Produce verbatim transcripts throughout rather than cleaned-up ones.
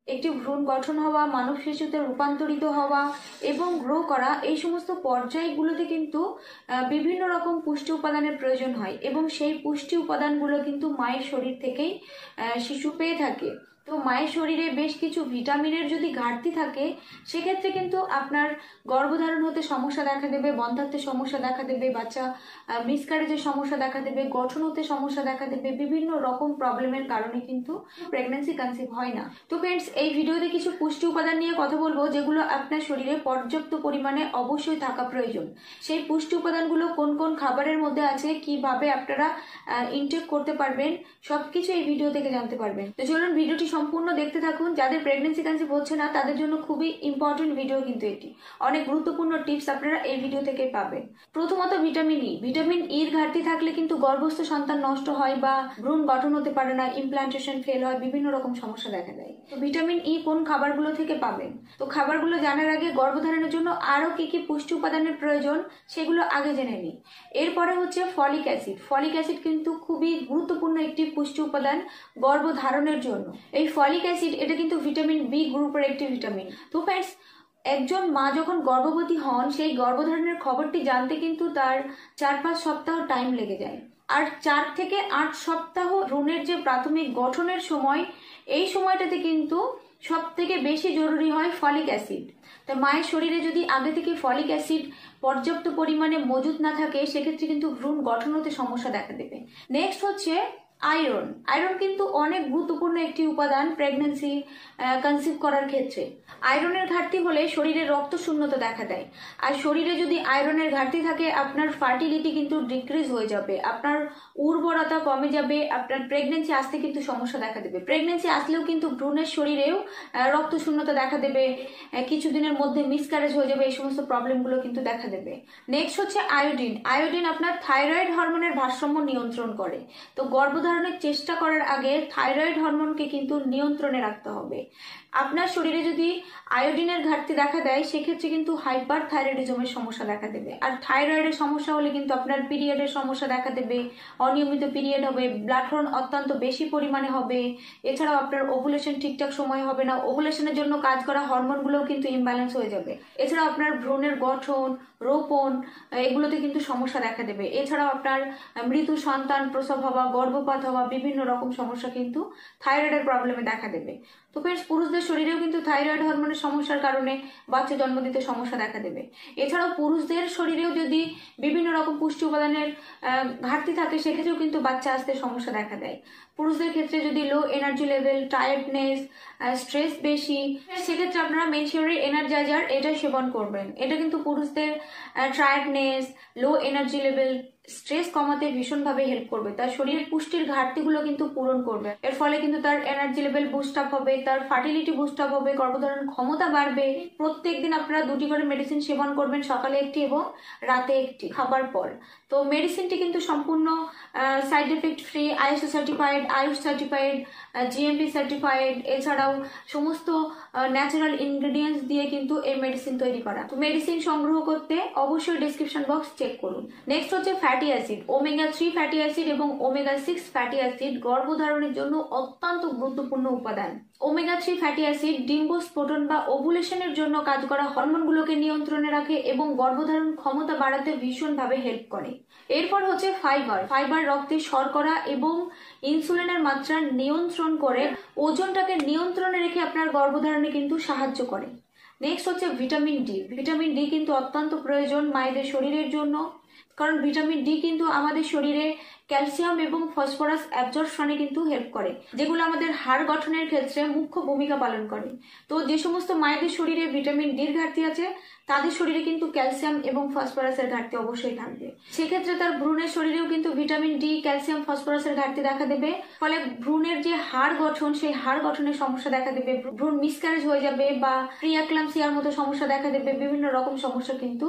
একটি ভ্রূণ গঠন হওয়া, মানব শিশুতে রূপান্তরিত হওয়া এবং গ্রো করা, এই সমস্ত পর্যায়গুলোতে কিন্তু বিভিন্ন রকম পুষ্টি উপাদানের প্রয়োজন হয় এবং সেই পুষ্টি উপাদানগুলো কিন্তু মায়ের শরীর থেকেই শিশু পেয়ে থাকে। তো মায়ের শরীরে বেশ কিছু ভিটামিনের যদি ঘাটতি থাকে সেক্ষেত্রে কিন্তু আপনার গর্ভধারণ হতে সমস্যা দেখা দেবে, বন্ধ্যাত্বের সমস্যা দেখা দেবে, বাচ্চা মিসক্যারেজের সমস্যা দেখা দেবে, গঠন হতে সমস্যা দেখা দেবে, বিভিন্ন রকম প্রবলেমের কারণে কিন্তু প্রেগন্যান্সি কনসিভ হয় না। তো ফ্রেন্ডস, এই ভিডিওতে কিছু পুষ্টি উপাদান নিয়ে কথা বলবো যেগুলো আপনার শরীরে পর্যাপ্ত পরিমাণে অবশ্যই থাকা প্রয়োজন। সেই পুষ্টি উপাদানগুলো কোন কোন খাবারের মধ্যে আছে, কিভাবে আপনারা ইনটেক করতে পারবেন, সবকিছু এই ভিডিও থেকে জানতে পারবেন। তো চলুন ভিডিওটি সম্পূর্ণ দেখতে থাকুন। যাদের প্রেগন্যান্সি কনসিভ হচ্ছে না তাদের জন্য খুবই ইম্পর্টেন্ট ভিডিও কিন্তু এটি। অনেক গুরুত্বপূর্ণ টিপস আপনারা এই ভিডিও থেকে পাবেন। প্রথমত ভিটামিন ই। ভিটামিন ইর ঘাটতি থাকলে কিন্তু গর্ভস্থ সন্তান নষ্ট হয় বা ভ্রূণ গঠন হতে পারে না, ইমপ্লান্টেশন ফেল হয়, বিভিন্ন রকম সমস্যা দেখা দেয়। তো ভিটামিন ই কোন খাবারগুলো থেকে পাবেন? তো খাবারগুলো জানার আগে গর্ভধারণের জন্য আরো কি কি পুষ্টি উপাদানের প্রয়োজন সেগুলো আগে জেনে নিই। এরপরে হচ্ছে ফলিক অ্যাসিড। ফলিক অ্যাসিড কিন্তু খুবই গুরুত্বপূর্ণ একটি পুষ্টি উপাদান গর্ভধারণের জন্য। এই ফলিক অ্যাসিড এটা কিন্তু ভিটামিন বি গ্রুপের একটি ভিটামিন। তো ফ্রেন্ডস, একজন মা যখন গর্ভবতী হন সেই গর্ভধারণের খবরটি জানতে কিন্তু তার চার পাঁচ সপ্তাহ টাইম লেগে যায়। আর চার থেকে আট সপ্তাহ ভ্রূণের যে প্রাথমিক গঠনের সময়, এই সময়টাতে কিন্তু সব থেকে বেশি জরুরি হয় ফলিক অ্যাসিড। তা মায়ের শরীরে যদি আগে থেকে ফলিক অ্যাসিড পর্যাপ্ত পরিমাণে মজুদ না থাকে সেক্ষেত্রে কিন্তু ভ্রূণ গঠন হতে সমস্যা দেখা দেবে। নেক্সট হচ্ছে আয়রন। আয়রন কিন্তু অনেক গুরুত্বপূর্ণ একটি উপাদান প্রেগন্যান্সি কনসিভ করার ক্ষেত্রে। আয়রনের ঘাটতি হলে শরীরে রক্ত শূন্যতা দেখা দেয়। আর শরীরে যদি আয়রনের ঘাটতি থাকে আপনার ফার্টিলিটি কিন্তু ডিক্রিজ হয়ে যাবে, আপনার উর্বরতা কমে যাবে, আপনার প্রেগন্যান্সি আসতে কিন্তু সমস্যা দেখা দেবে। প্রেগন্যান্সি আসলেও কিন্তু ভ্রূণের শরীরেও রক্ত শূন্যতা দেখা দেবে, কিছুদিনের মধ্যে মিসক্যারেজ হয়ে যাবে, এই সমস্ত প্রবলেমগুলো কিন্তু দেখা দেবে। নেক্সট হচ্ছে আয়োডিন। আয়োডিন আপনার থাইরয়েড হরমোনের ভারসাম্য নিয়ন্ত্রণ করে। তো গর্ভধারণের চেষ্টা করার আগে থাইরয়েড হরমোনকে কিন্তু নিয়ন্ত্রণে রাখতে হবে। আপনার শরীরে যদি আয়োডিনের ঘাটতি দেখা দেয় সেক্ষেত্রে কিন্তু হাইপার থাইরয়েডিজমের সমস্যা দেখা দেবে। আর থাইরয়েডের সমস্যা হলে কিন্তু আপনার পিরিয়ডের সমস্যা দেখা দেবে, অনিয়মিত পিরিয়ড হবে, ব্লাড হরমোন অত্যন্ত বেশি পরিমাণে হবে, এছাড়াও আপনার ওভুলেশন ঠিকঠাক সময় হবে না, ওভুলেশনের জন্য কাজ করা হরমোনগুলোও কিন্তু ইমব্যালেন্স হয়ে যাবে। এছাড়াও আপনার ভ্রূণের গঠন, রোপণ, এগুলোতে কিন্তু সমস্যা দেখা দেবে। এছাড়াও আপনার মৃত্যু সন্তান প্রসব হওয়া, গর্ভপাত হওয়া, বিভিন্ন রকম সমস্যা কিন্তু থাইরয়েডের প্রবলেমে দেখা দেবে। তো ফ্রেন্ডস, পুরুষদের শরীরেও কিন্তু থাইরয়েড হরমোনের সমস্যার কারণে বাচ্চা জন্ম দিতে সমস্যা দেখা দেবে। এছাড়াও পুরুষদের শরীরেও যদি বিভিন্ন রকম পুষ্টি উপাদানের ঘাটতি থাকে সেক্ষেত্রেও কিন্তু বাচ্চা আসতে সমস্যা দেখা দেয়। পুরুষদের ক্ষেত্রে যদি low energy level, tiredness, stress বেশি, সেক্ষেত্রে আপনারা মেনশিওরি এনার্জাইজার এটা সেবন করবেন। এটা কিন্তু পুরুষদের tiredness, low energy level, stress কমাতে ভীষণভাবে হেল্প করবে। তার শরীরের পুষ্টির ঘাটতিগুলো কিন্তু পূরণ করবে। এর ফলে কিন্তু তার এনার্জি লেভেল বুস্ট আপ হবে, তার ফার্টিলিটি বুস্ট আপ হবে, গর্ভধারণ ক্ষমতা বাড়বে। প্রত্যেকদিন আপনারা দুটি করে মেডিসিন সেবন করবেন, সকালে একটি এবং রাতে একটি খাবার পর। তো মেডিসিনটি কিন্তু সম্পূর্ণ side effect free, ISO certified, AYUSH certified, GMP certified, এছাড়াও সমস্ত ন্যাচারাল ইনগ্রেডিয়েন্টস দিয়ে কিন্তু এই মেডিসিন তৈরি করা। তো মেডিসিন সংগ্রহ করতে অবশ্যই ডেসক্রিপশন বক্স চেক করুন। নেক্সট হচ্ছে fatty acid. Omega three fatty acid এবং ওমেগা সিক্স ফ্যাটি অ্যাসিড গর্ভধারণের জন্য অত্যন্ত গুরুত্বপূর্ণ উপাদান। ওমেগা থ্রি ফ্যাটি অ্যাসিড ডিম্বস্ফোটন বা ওভুলেশনের জন্য কাজ করা হরমোনগুলোকে নিয়ন্ত্রণে রাখে এবং গর্ভধারণ ক্ষমতা বাড়াতে ভীষণভাবে হেল্প করে। এরপর হচ্ছে ফাইবার। ফাইবার রক্তে শর্করা এবং ইনসুলিনের মাত্রা নিয়ন্ত্রণ করে, ওজনটাকে নিয়ন্ত্রণে রেখে আপনার গর্ভধারণে কিন্তু সাহায্য করে। নেক্সট হচ্ছে ভিটামিন ডি। ভিটামিন ডি কিন্তু অত্যন্ত প্রয়োজন মায়েদের শরীরের জন্য, কারণ ভিটামিন ডি কিন্তু আমাদের শরীরে ক্যালসিয়াম এবং ফসফরাস অ্যাবজর্পশনে কিন্তু হেল্প করে, যেগুলো আমাদের হাড় গঠনের ক্ষেত্রে মুখ্য ভূমিকা পালন করে। তো যে সমস্ত মায়েদের শরীরে ভিটামিন ডির ঘাটতি আছে তাদের শরীরে কিন্তু ক্যালসিয়াম এবং ফসফরাসের ঘাটতি অবশ্যই থাকবে। সেক্ষেত্রে তার ভ্রূণের শরীরেও কিন্তু ভিটামিন ডি, ক্যালসিয়াম, ফসফরাসের ঘাটতি দেখা দেবে। ফলে ভ্রূণের যে হাড় গঠন সেই হাড় গঠনের সমস্যা দেখা দেবে, ভ্রূণ মিসক্যারেজ হয়ে যাবে বা প্রিএক্লাম্পসিয়ার মতো সমস্যা দেখা দেবে। বিভিন্ন রকম সমস্যা কিন্তু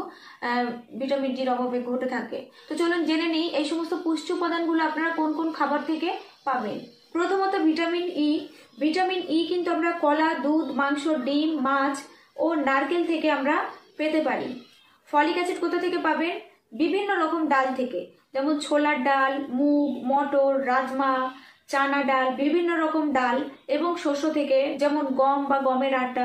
ভিটামিন ডির অভাবে ঘটে থাকে। তো চলুন জেনে নিই এই সমস্ত পুষ্টি উপাদানগুলো আপনারা কোন কোন খাবার থেকে পাবেন। প্রথমত ভিটামিন ই। ভিটামিন ই কিন্তু আমরা কলা, দুধ, মাংস, ডিম, মাছ ও নারকেল থেকে আমরা পেতে পারি। ফলিক অ্যাসিড কোথা থেকে পাবেন? বিভিন্ন রকম ডাল থেকে, যেমন ছোলার ডাল, মুগ, মটর, রাজমা, চানা ডাল, বিভিন্ন রকম ডাল এবং শস্য থেকে যেমন গম বা গমের আটা,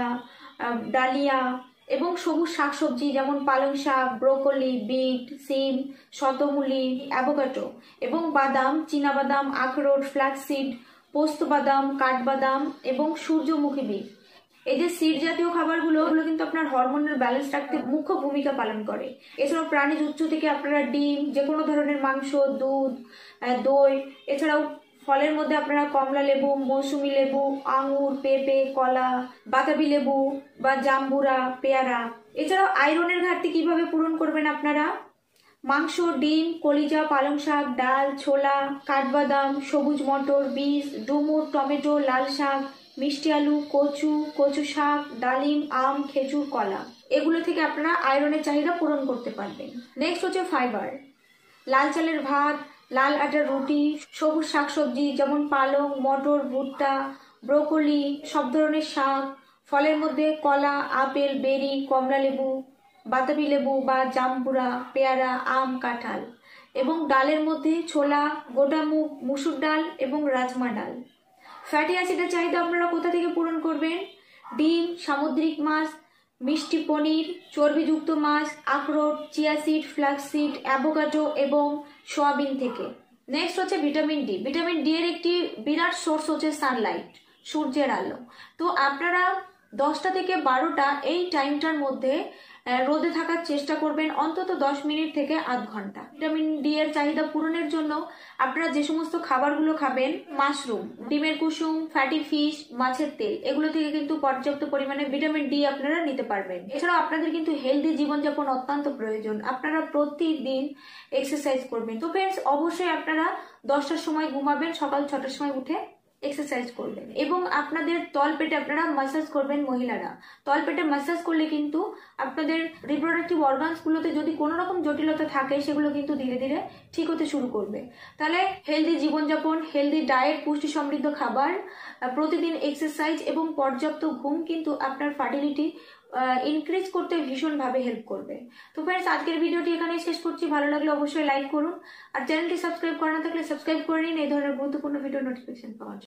ডালিয়া এবং সবুজ শাকসবজি যেমন পালং শাক, ব্রোকলি, বিট, সিম, শতমূলি, অ্যাভোকাডো এবং বাদাম, চীনাবাদাম, আখরোট, ফ্ল্যাক্সিড, পোস্ত বাদাম, কাঠবাদাম এবং সূর্যমুখী বীজ। এই যে সিড জাতীয় খাবারগুলো ওগুলো কিন্তু আপনার হরমোনের ব্যালেন্স রাখতে মুখ্য ভূমিকা পালন করে। এছাড়াও প্রাণীজ উৎস থেকে আপনারা ডিম, যে কোনো ধরনের মাংস, দুধ, দই, এছাড়াও ফলের মধ্যে আপনারা কমলা লেবু, মৌসুমি লেবু, আঙুর, পেঁপে, কলা, বাতাবি লেবু বা জাম্বুরা, পেয়ারা। এছাড়াও আয়রনের ঘাটতি কিভাবে পূরণ করবেন আপনারা? মাংস, ডিম, কলিজা, পালং শাক, ডাল, ছোলা, কাঠবাদাম, সবুজ মটর, বীজ, ডুমুর, টমেটো, লাল শাক, মিষ্টি আলু, কচু, কচু শাক, ডালিম, আম, খেজুর, কলা, এগুলো থেকে আপনারা আয়রনের চাহিদা পূরণ করতে পারবেন। নেক্সট হচ্ছে ফাইবার। লাল চালের ভাত, লাল আটার রুটি, সবুজ শাকসবজি যেমন পালং, মটর, ভুট্টা, ব্রোকলি, সব ধরনের শাক, ফলের মধ্যে কলা, আপেল, বেরি, কমলা লেবু, বাতাবি লেবু বা জাম্বুরা, পেয়ারা, আম, কাঁঠাল এবং ডালের মধ্যে ছোলা, গোটা মুগ, মুসুর ডাল এবং রাজমা ডাল। ফ্যাটি অ্যাসিডের চাহিদা আপনারা কোথা থেকে পূরণ করবেন? ডিম, সামুদ্রিক মাছ, মিষ্টি পনির, চর্বিযুক্ত মাছ, আখরোট, চিয়া সিড, ফ্ল্যাক্সিড, অ্যাভোকাডো এবং সোয়াবিন থেকে। নেক্সট হচ্ছে ভিটামিন ডি। ভিটামিন ডি এর একটি বিরাট সোর্স হচ্ছে সানলাইট, সূর্যের আলো। তো আপনারা দশটা থেকে বারোটা এই টাইমটার মধ্যে রোদে থাকার চেষ্টা করবেন অন্তত দশ মিনিট থেকে আধ ঘন্টা। ভিটামিন ডি এর চাহিদা পূরণের জন্য আপনারা যে সমস্ত খাবারগুলো খাবেন, মাশরুম, ডিমের কুসুম, ফ্যাটি ফিশ, মাছের তেল, এগুলো থেকে কিন্তু পর্যাপ্ত পরিমাণে ভিটামিন ডি আপনারা নিতে পারবেন। এছাড়াও আপনাদের কিন্তু হেলদি জীবনযাপন অত্যন্ত প্রয়োজন। আপনারা প্রতিদিন এক্সারসাইজ করবেন। তো ফ্রেন্ডস, অবশ্যই আপনারা দশটার সময় ঘুমাবেন, সকাল ছটার সময় উঠে এক্সারসাইজ করবেন এবং আপনাদের তলপেটে আপনারা মাসাজ করবেন। মহিলারা তলপেটে মাসাজ করলে কিন্তু আপনাদের রিপ্রোডাক্টিভ অর্গানস গুলোতে যদি কোনো রকম জটিলতা থাকে সেগুলো কিন্তু ধীরে ধীরে ঠিক হতে শুরু করবে। তাহলে হেলদি জীবনযাপন, হেলদি ডায়েট, পুষ্টি সমৃদ্ধ খাবার, প্রতিদিন এক্সারসাইজ এবং পর্যাপ্ত ঘুম কিন্তু আপনার ফার্টিলিটি ইনক্রিজ করতে ভীষণভাবে হেল্প করবে। তো ফ্রেন্ডস, আজকের ভিডিওটি এখানেই শেষ করছি। ভালো লাগলে অবশ্যই লাইক করুন আর চ্যানেলটি সাবস্ক্রাইব করা না থাকলে সাবস্ক্রাইব করে নিন এই ধরনের গুরুত্বপূর্ণ ভিডিও নোটিফিকেশন পাওয়ার জন্য।